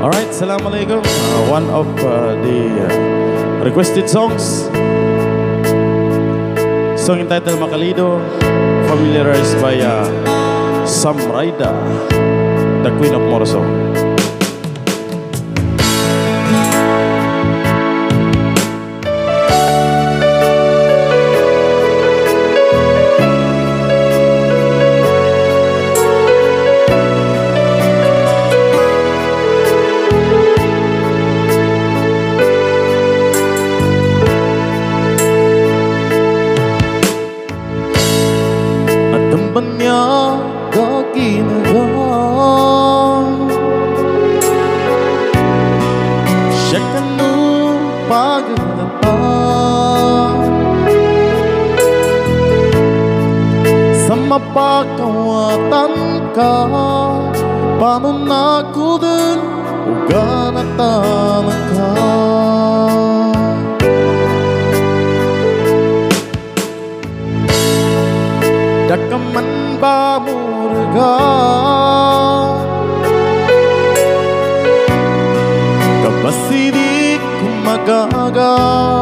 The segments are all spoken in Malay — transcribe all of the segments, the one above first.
Alright, Assalamualaikum. One of the requested songs, song entitled Makalido, familiarized by Sam Raida, the Queen of Morso. Temannya gagina Syakanu pagdapan Sama pakawatan ka Panon ako din uganatan ka Dakaman ba murga Kabasidi kumagaga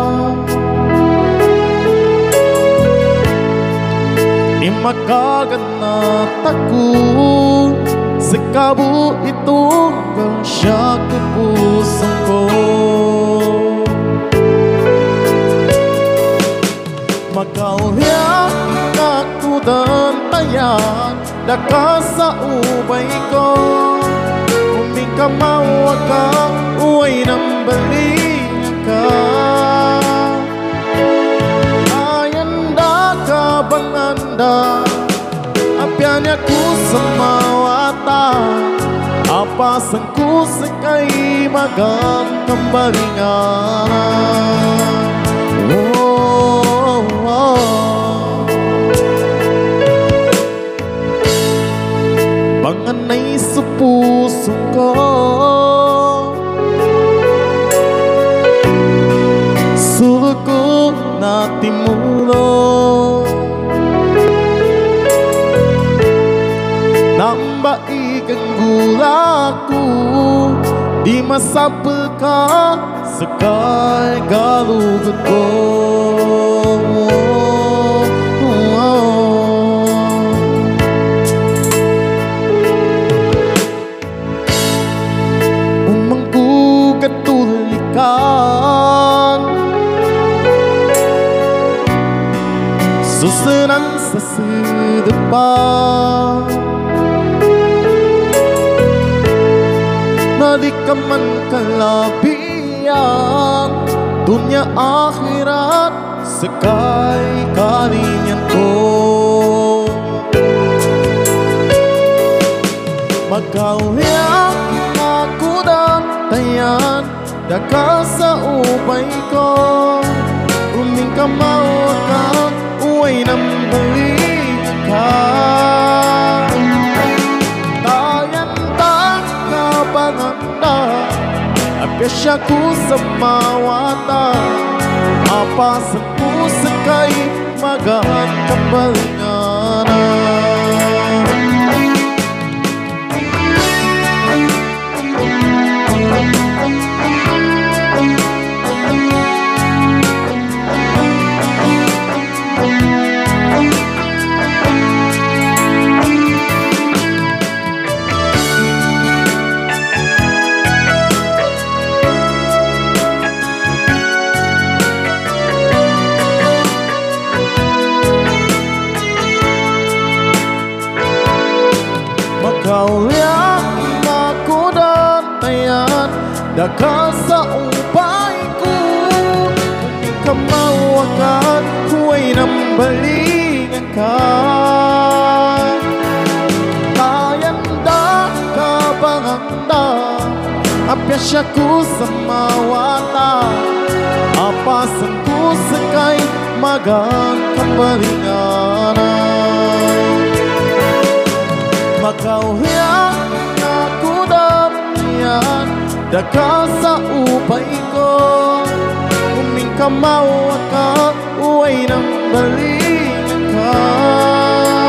Imagagan na takot Sa kabo ito Kang siya kupusan ko Magkauliyak dan tayan daka sa ubay ko Kung ka mawaka uway ng balingan ka Ayanda ka banganda Apyan ako sa mawata Apasan ko sa kay magang kambalingan Panganay sa puso ko Suko na timulo Nambaigang gulaku Di masapa ka Sakay galugod ko Susunan sa sedepan Na di ka man kalabian Dunya akhirat Sakay kalinyan ko Magkauliyak ako dantayan Daka sa ubay ko Uming ka mawaka Uway ng balingan ka Tayanda ka banganda Apyasya ko sa mawata Apasan ko sa kay magaan kabalingan Magkauliyak ako dantayan Daka sa upay ko Kung ka mawakan Huway ng balingan ka Tayanda ka banganda Apyasya ko sa mawata Apasan ko sa kay magang kambalingan Magkauliyak ako dantayan Daka sa upay ko Uming ka mawaka Uway ng balingan ka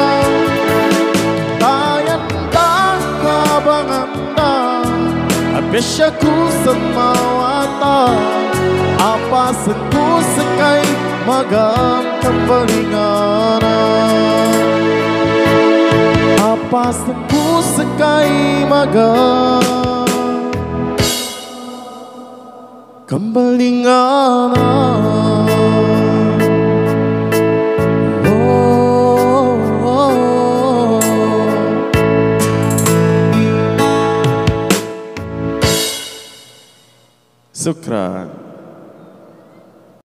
Tayanda ka banganda Besyaku semawata apa senku sekai magam kembelingana apa senku sekai magam kembelingana. Syukran.